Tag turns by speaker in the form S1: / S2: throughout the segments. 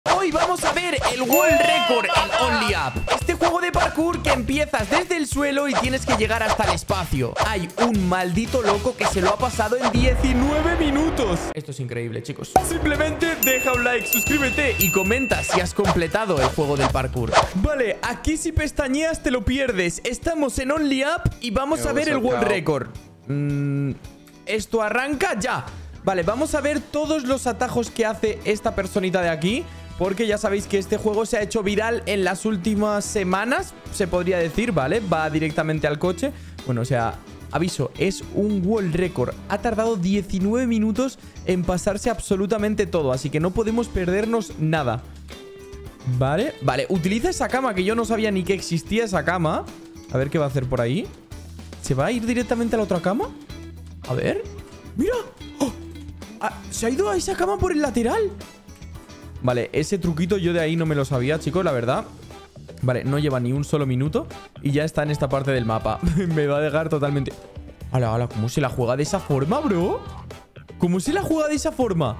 S1: Hoy vamos a ver el World Record en Only Up. Este juego de parkour que empiezas desde el suelo y tienes que llegar hasta el espacio. Hay un maldito loco que se lo ha pasado en 19 minutos. Esto es increíble, chicos. Simplemente deja un like, suscríbete y comenta si has completado el juego del parkour. Vale, aquí si pestañeas te lo pierdes. Estamos en Only Up y vamos a ver el World Record. Esto arranca ya. Vale, vamos a ver todos los atajos que hace esta personita de aquí, porque ya sabéis que este juego se ha hecho viral en las últimas semanas, se podría decir, ¿vale? Va directamente al coche. Bueno, o sea, aviso, es un World Record. Ha tardado 19 minutos en pasarse absolutamente todo, así que no podemos perdernos nada. Vale, vale, utiliza esa cama, que yo no sabía ni que existía esa cama. A ver qué va a hacer por ahí. ¿Se va a ir directamente a la otra cama? A ver. ¡Mira! ¡Oh! Se ha ido a esa cama por el lateral. Vale, ese truquito yo de ahí no me lo sabía, chicos, la verdad. Vale, no lleva ni un solo minuto y ya está en esta parte del mapa. Me va a dejar totalmente... ¡Hala, hala! ¿Cómo se la juega de esa forma, bro? ¿Cómo se la juega de esa forma?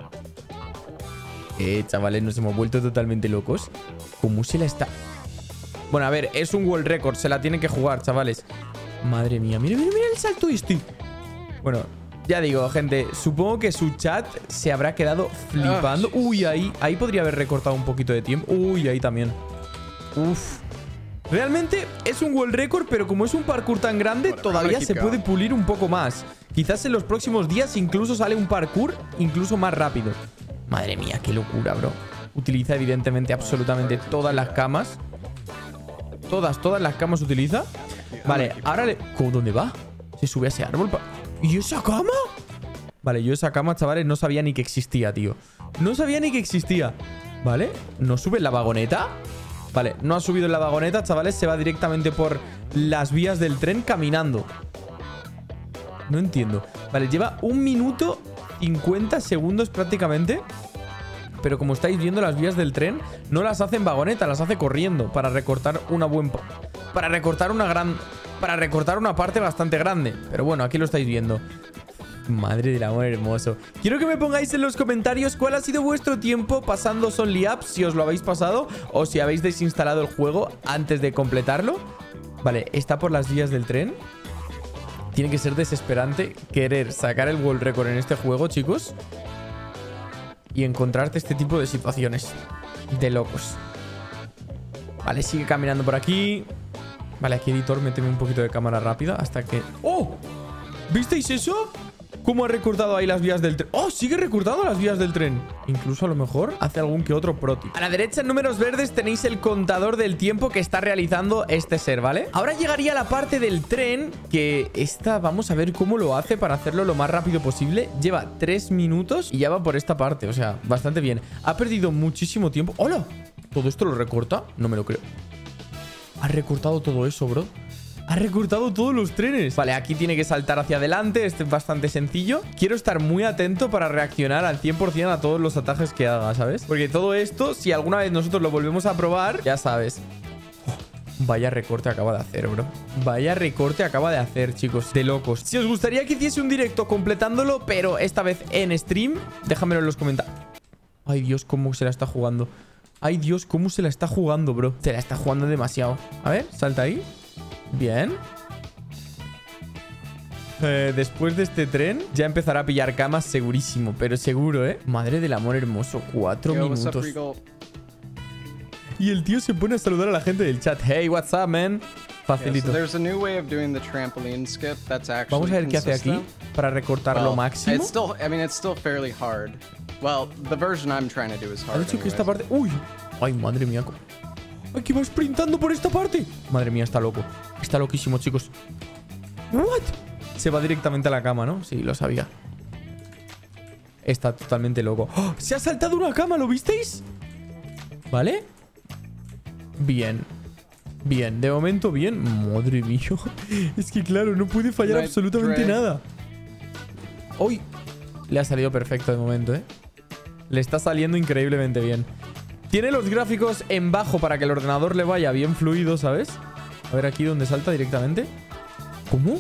S1: Chavales, nos hemos vuelto totalmente locos. ¿Cómo se la está...? Bueno, a ver, es un World Record. Se la tienen que jugar, chavales. Madre mía, mira, mira, mira el salto este. Bueno... Ya digo, gente, supongo que su chat se habrá quedado flipando. Uy, ahí podría haber recortado un poquito de tiempo. Uy, ahí también. Uf. Realmente es un World Record, pero como es un parkour tan grande, todavía se puede pulir un poco más. Quizás en los próximos días incluso sale un parkour incluso más rápido. Madre mía, qué locura, bro. Utiliza evidentemente absolutamente todas las camas. Todas las camas utiliza. Vale, ahora le... ¿Dónde va? Se sube a ese árbol. ¿Y esa cama? Vale, yo esa cama, chavales, no sabía ni que existía, tío. No sabía ni que existía. Vale, ¿no sube en la vagoneta? Vale, no ha subido en la vagoneta, chavales. Se va directamente por las vías del tren caminando. No entiendo. Vale, lleva 1 minuto 50 segundos prácticamente. Pero como estáis viendo, las vías del tren no las hace en vagoneta, las hace corriendo para recortar una Para recortar una parte bastante grande. Pero bueno, aquí lo estáis viendo. Madre del amor hermoso. Quiero que me pongáis en los comentarios cuál ha sido vuestro tiempo pasando Only Up, si os lo habéis pasado o si habéis desinstalado el juego antes de completarlo. Vale, está por las vías del tren. Tiene que ser desesperante querer sacar el World Record en este juego, chicos, y encontrarte este tipo de situaciones de locos. Vale, sigue caminando por aquí. Vale, aquí, editor, méteme un poquito de cámara rápida hasta que... ¡Oh! ¿Visteis eso? ¿Cómo ha recortado ahí las vías del tren? ¡Oh! Sigue recortando las vías del tren. Incluso a lo mejor hace algún que otro pro tip. A la derecha, en números verdes, tenéis el contador del tiempo que está realizando este ser, ¿vale? Ahora llegaría la parte del tren que esta... Vamos a ver cómo lo hace para hacerlo lo más rápido posible. Lleva 3 minutos y ya va por esta parte. O sea, bastante bien. Ha perdido muchísimo tiempo. ¡Hola! ¿Todo esto lo recorta? No me lo creo. Ha recortado todo eso, bro. Ha recortado todos los trenes. Vale, aquí tiene que saltar hacia adelante. Este es bastante sencillo. Quiero estar muy atento para reaccionar al 100% a todos los ataques que haga, ¿sabes? Porque todo esto, si alguna vez nosotros lo volvemos a probar, ya sabes. Vaya recorte acaba de hacer, bro. Vaya recorte acaba de hacer, chicos. De locos. Si os gustaría que hiciese un directo completándolo, pero esta vez en stream, déjamelo en los comentarios. Ay, Dios, cómo se la está jugando. Ay, Dios, cómo se la está jugando, bro. Se la está jugando demasiado. A ver, salta ahí. Bien. Después de este tren ya empezará a pillar camas segurísimo. Pero seguro, ¿eh? Madre del amor hermoso. 4 minutos. Y el tío se pone a saludar a la gente del chat. Hey, what's up, man? Facilito. Vamos a ver qué hace aquí para recortar lo máximo. Ha dicho que esta parte... ¡Uy! ¡Ay, madre mía! ¡Ay, que va sprintando por esta parte! Madre mía, está loco. Está loquísimo, chicos. ¿What? Se va directamente a la cama, ¿no? Sí, lo sabía. Está totalmente loco. ¡Oh! ¡Se ha saltado una cama! ¿Lo visteis? ¿Vale? Bien. Bien, de momento bien. Madre mía. Es que claro, no puede fallar absolutamente nada. ¡Uy! Le ha salido perfecto de momento, ¿eh? Le está saliendo increíblemente bien. Tiene los gráficos en bajo para que el ordenador le vaya bien fluido, ¿sabes? A ver aquí donde salta directamente. ¿Cómo?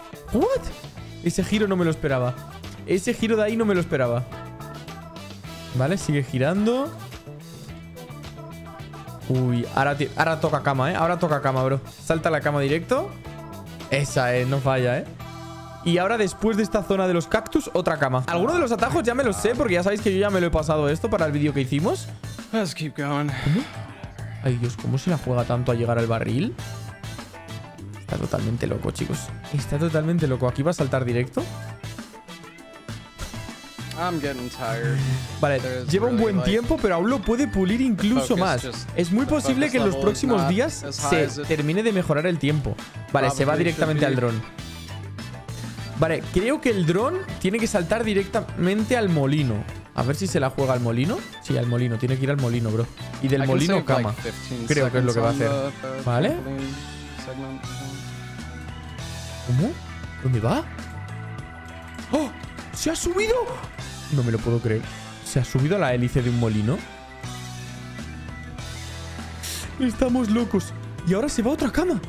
S1: ¿What? Ese giro no me lo esperaba. Ese giro de ahí no me lo esperaba. Vale, sigue girando. Uy, ahora toca cama, ¿eh? Ahora toca cama, bro. Salta a la cama directo. Esa, no falla, ¿eh? Y ahora después de esta zona de los cactus, otra cama. Algunos de los atajos ya me los sé porque ya sabéis que yo ya me lo he pasado esto para el vídeo que hicimos.
S2: Let's keep going.
S1: ¿Cómo? Ay, Dios, ¿cómo se la juega tanto a llegar al barril? Está totalmente loco, chicos. Está totalmente loco. Aquí va a saltar directo.
S2: I'm getting tired.
S1: Vale, lleva un buen tiempo, pero aún lo puede pulir incluso más. Es muy posible que en los próximos días se termine de mejorar el tiempo. Vale, se va directamente al dron. Vale, creo que el dron tiene que saltar directamente al molino. A ver si se la juega al molino. Sí, al molino. Tiene que ir al molino, bro. Y del molino cama. Creo que es lo que va a hacer. ¿Vale? ¿Cómo? ¿Dónde va? ¡Oh! ¡Se ha subido! No me lo puedo creer. ¿Se ha subido a la hélice de un molino? Estamos locos. Y ahora se va a otra cama.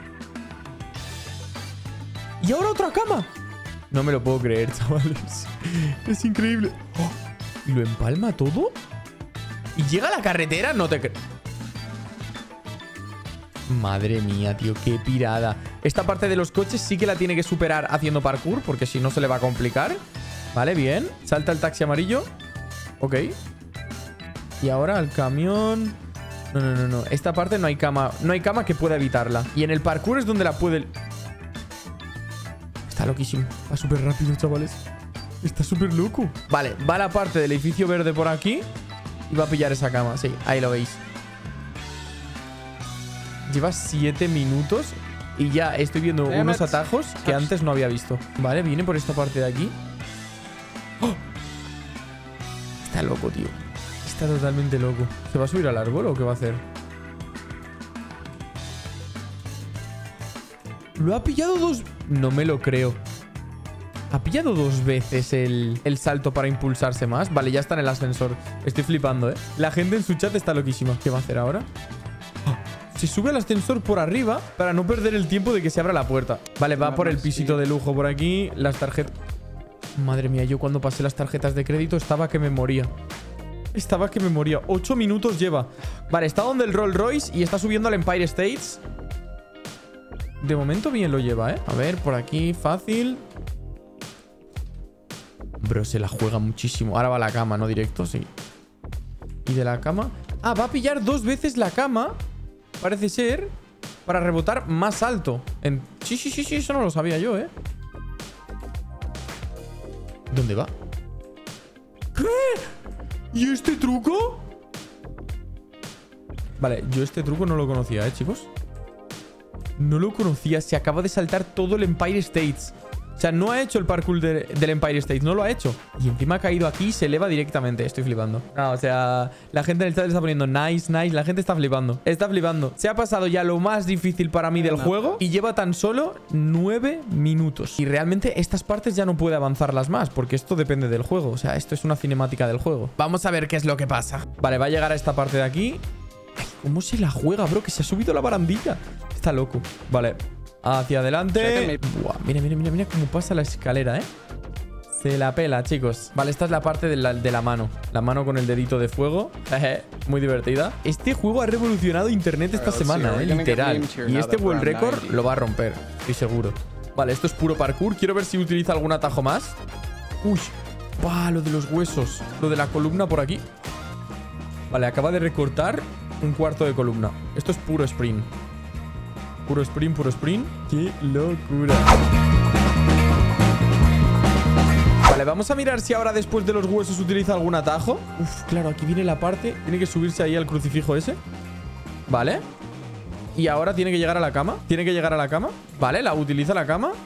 S1: Y ahora otra cama. No me lo puedo creer, chavales. Es increíble. ¡Oh! ¿Y lo empalma todo? ¿Y llega a la carretera? No te creo. Madre mía, tío, qué pirada. Esta parte de los coches sí que la tiene que superar haciendo parkour, porque si no se le va a complicar. Vale, bien. Salta el taxi amarillo. Ok. Y ahora el camión. No. Esta parte no hay cama. No hay cama que pueda evitarla. Y en el parkour es donde la puede... Está loquísimo. Va súper rápido, chavales. Está súper loco. Vale, va la parte del edificio verde por aquí. Y va a pillar esa cama. Sí, ahí lo veis. Lleva 7 minutos. Y ya estoy viendo unos atajos que antes no había visto. Vale, viene por esta parte de aquí. ¡Oh! Está loco, tío. Está totalmente loco. ¿Se va a subir al árbol o qué va a hacer? Lo ha pillado dos... No me lo creo. Ha pillado 2 veces el salto para impulsarse más. Vale, ya está en el ascensor. Estoy flipando, ¿eh? La gente en su chat está loquísima. ¿Qué va a hacer ahora? ¡Oh! Se sube al ascensor por arriba para no perder el tiempo de que se abra la puerta. Vale, va por el pisito de lujo por aquí. Las tarjetas... Madre mía, yo cuando pasé las tarjetas de crédito estaba que me moría. Estaba que me moría. 8 minutos lleva. Vale, está donde el Rolls Royce y está subiendo al Empire State. De momento bien lo lleva, ¿eh? A ver, por aquí, fácil. Bro, se la juega muchísimo. Ahora va a la cama, ¿no? Directo, sí. Y de la cama... Ah, va a pillar 2 veces la cama. Parece ser. Para rebotar más alto. Sí, eso no lo sabía yo, ¿eh? ¿Dónde va? ¿Qué? ¿Y este truco? Vale, yo este truco no lo conocía, chicos. No lo conocía. Se acaba de saltar todo el Empire State. O sea, no ha hecho el parkour del Empire State. No lo ha hecho. Y encima ha caído aquí y se eleva directamente. Estoy flipando. No, o sea, la gente en el chat le está poniendo nice. La gente está flipando. Está flipando. Se ha pasado ya lo más difícil para mí del juego. Y lleva tan solo 9 minutos. Y realmente estas partes ya no puede avanzarlas más. Porque esto depende del juego. O sea, esto es una cinemática del juego. Vamos a ver qué es lo que pasa. Vale, va a llegar a esta parte de aquí. Ay, ¿cómo se la juega, bro? Que se ha subido la barandilla. Está loco. Vale. Hacia adelante. Buah, mira cómo pasa la escalera, ¿eh? Se la pela, chicos. Vale, esta es la parte de la mano. La mano con el dedito de fuego. Muy divertida. Este juego ha revolucionado internet esta semana, literal. Y este World Record lo va a romper. Estoy seguro. Vale, esto es puro parkour. Quiero ver si utiliza algún atajo más. Uy. Bah, lo de los huesos. Lo de la columna por aquí. Vale, acaba de recortar un cuarto de columna. Esto es puro sprint. Puro sprint, puro sprint. ¡Qué locura! Vale, vamos a mirar si ahora después de los huesos utiliza algún atajo. Uf, claro, aquí viene la parte. Tiene que subirse ahí al crucifijo ese. Vale. Y ahora tiene que llegar a la cama. Tiene que llegar a la cama. Vale, la utiliza la cama.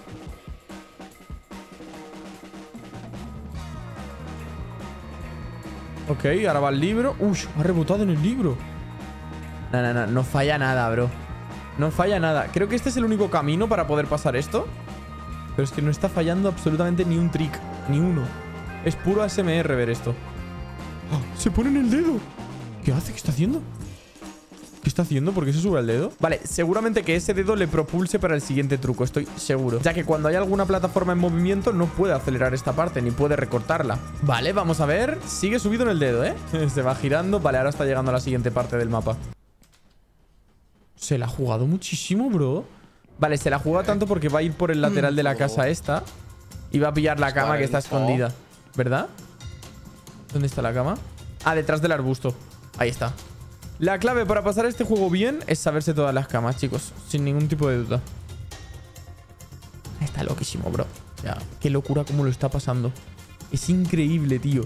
S1: Ok, ahora va el libro. Uy, ha rebotado en el libro. No falla nada, bro. No falla nada. Creo que este es el único camino para poder pasar esto. Pero es que no está fallando absolutamente ni un trick. Ni uno. Es puro ASMR ver esto. ¡Oh! ¡Se pone en el dedo! ¿Qué hace? ¿Qué está haciendo? ¿Qué está haciendo? ¿Por qué se sube al dedo? Vale, seguramente que ese dedo le propulse para el siguiente truco, estoy seguro. Ya que cuando hay alguna plataforma en movimiento no puede acelerar esta parte, ni puede recortarla. Vale, vamos a ver. Sigue subido en el dedo, ¿eh? Se va girando. Vale, ahora está llegando a la siguiente parte del mapa. Se la ha jugado muchísimo, bro. Vale, se la ha jugado tanto porque va a ir por el lateral de la casa esta y va a pillar la cama que está escondida, ¿verdad? ¿Dónde está la cama? Ah, detrás del arbusto. Ahí está. La clave para pasar este juego bien es saberse todas las camas, chicos. Sin ningún tipo de duda. Está loquísimo, bro. Ya, qué locura cómo lo está pasando. Es increíble, tío.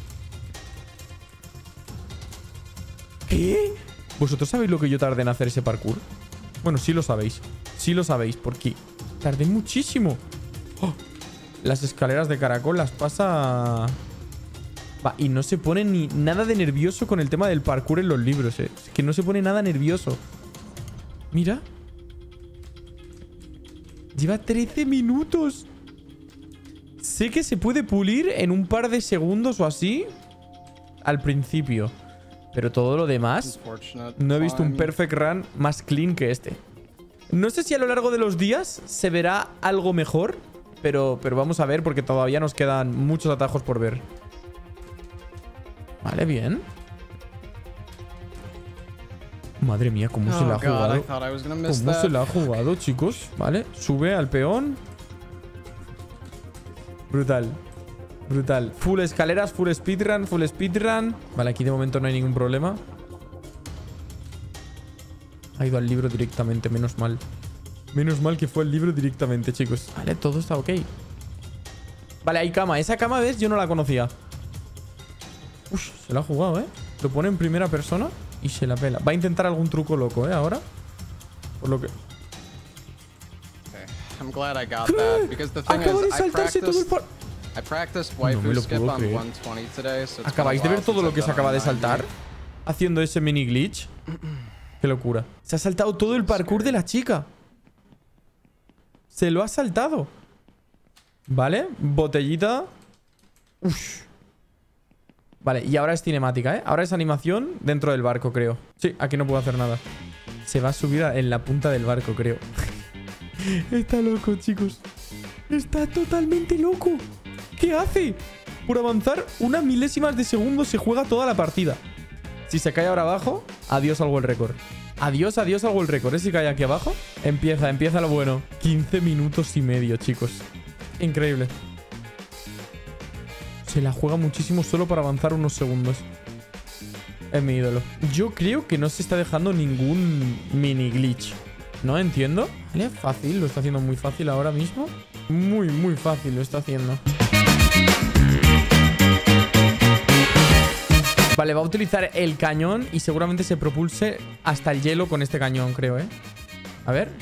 S1: ¿Qué? ¿Vosotros sabéis lo que yo tardé en hacer ese parkour? Bueno, sí lo sabéis. Sí lo sabéis, porque tardé muchísimo. ¡Oh! Las escaleras de caracol las pasa... Va, y no se pone ni nada de nervioso con el tema del parkour en los libros, ¿eh? Es que no se pone nada nervioso. Mira. Lleva 13 minutos. Sé que se puede pulir en un par de segundos o así al principio. Pero todo lo demás, no he visto un perfect run más clean que este. No sé si a lo largo de los días se verá algo mejor, pero vamos a ver porque todavía nos quedan muchos atajos por ver. Vale, bien. Madre mía, cómo se la ha jugado. ¿Cómo se la ha jugado, chicos? Vale, sube al peón. Brutal. Brutal. Full escaleras, full speedrun, full speedrun. Vale, aquí de momento no hay ningún problema. Ha ido al libro directamente, menos mal. Menos mal que fue al libro directamente, chicos. Vale, todo está ok. Vale, hay cama. Esa cama, ¿ves? Yo no la conocía. Uff, se la ha jugado, ¿eh? Lo pone en primera persona y se la pela. Va a intentar algún truco loco, ¿eh? Ahora. Por lo que...
S2: I'm glad I got that because the thing
S1: Acaba de
S2: is
S1: saltarse todo el
S2: I practiced
S1: No me
S2: waifu
S1: lo
S2: skip
S1: puedo
S2: on
S1: creer.
S2: 120 today, so it's
S1: ¿Acabáis de
S2: been a
S1: ver
S2: while
S1: todo
S2: since
S1: lo que
S2: I've
S1: se
S2: done
S1: acaba de
S2: 90.
S1: saltar? Haciendo ese mini glitch. Qué locura. Se ha saltado todo el parkour de la chica. Se lo ha saltado. Vale, botellita. Uff. Vale, y ahora es cinemática, ¿eh? Ahora es animación dentro del barco, creo. Sí, aquí no puedo hacer nada. Se va a subir en la punta del barco, creo. Está loco, chicos. Está totalmente loco. ¿Qué hace? Por avanzar unas milésimas de segundo se juega toda la partida. Si se cae ahora abajo, adiós al World Record. Adiós, adiós al World Record. Si cae aquí abajo, empieza lo bueno. 15 minutos y medio, chicos. Increíble. Se la juega muchísimo solo para avanzar unos segundos. Es mi ídolo. Yo creo que no se está dejando ningún mini glitch. No entiendo. Vale, fácil. Lo está haciendo muy fácil ahora mismo. Muy, muy fácil lo está haciendo. Vale, va a utilizar el cañón y seguramente se propulse hasta el hielo con este cañón, creo, ¿eh? A ver.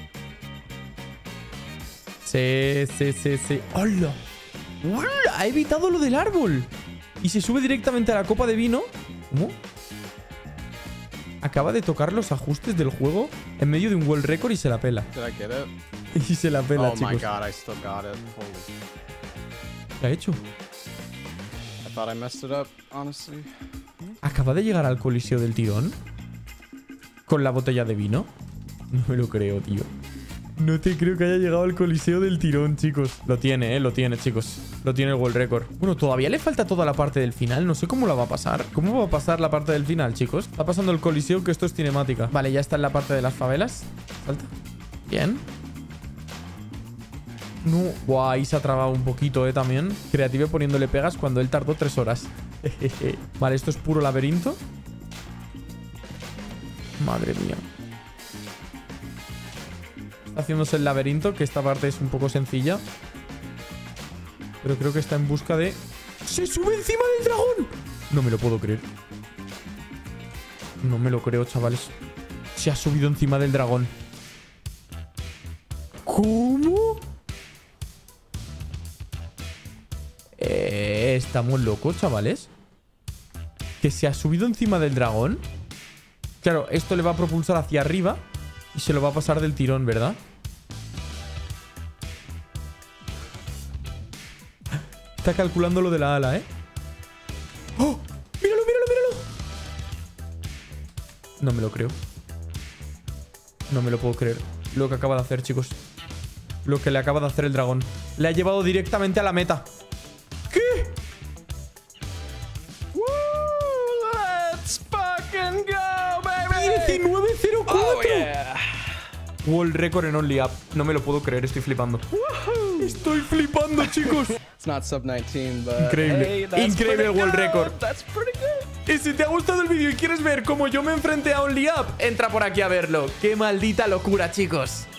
S1: Sí. ¡Hola! ¡Hola! Ha evitado lo del árbol. Y se sube directamente a la copa de vino. ¿Cómo? Acaba de tocar los ajustes del juego en medio de un world record y se la pela.
S2: Did I get it?
S1: Y se la pela,
S2: Oh
S1: chicos.
S2: my god, I still got it. Holy.
S1: ¿Qué ha hecho?
S2: I thought I messed it up, honestly.
S1: ¿Acaba de llegar al coliseo del tirón? ¿Con la botella de vino? No me lo creo, tío. No te creo que haya llegado al coliseo del tirón, chicos. Lo tiene, lo tiene, chicos. Lo tiene el world record. Bueno, todavía le falta toda la parte del final. No sé cómo la va a pasar. ¿Cómo va a pasar la parte del final, chicos? Está pasando el coliseo, que esto es cinemática. Vale, ya está en la parte de las favelas. Salta. Bien. No. Buah, ahí se ha trabado un poquito, también. Creative poniéndole pegas cuando él tardó 3 horas. Vale, esto es puro laberinto. Madre mía. Está haciéndose el laberinto, que esta parte es un poco sencilla. Pero creo que está en busca de... ¡Se sube encima del dragón! No me lo puedo creer. No me lo creo, chavales. Se ha subido encima del dragón. ¿Cómo? Estamos locos, chavales. ¿Que se ha subido encima del dragón? Claro, esto le va a propulsar hacia arriba y se lo va a pasar del tirón, ¿verdad? Está calculando lo de la ala, ¿eh? ¡Oh! ¡Míralo, míralo, míralo! No me lo creo. No me lo puedo creer. Lo que acaba de hacer, chicos. Lo que le acaba de hacer el dragón. Le ha llevado directamente a la meta. ¿Qué?
S2: Woo! Let's fucking go, baby!
S1: 19.04.
S2: Oh, yeah.
S1: World record en Only Up. No me lo puedo creer, estoy flipando.
S2: Woohoo!
S1: Estoy flipando, chicos.
S2: It's not sub 19, but
S1: Increíble.
S2: hey, that's
S1: Increíble el
S2: pretty
S1: world
S2: good.
S1: record.
S2: That's pretty good.
S1: Y si te ha gustado el vídeo y quieres ver cómo yo me enfrenté a Only Up, entra por aquí a verlo. ¡Qué maldita locura, chicos!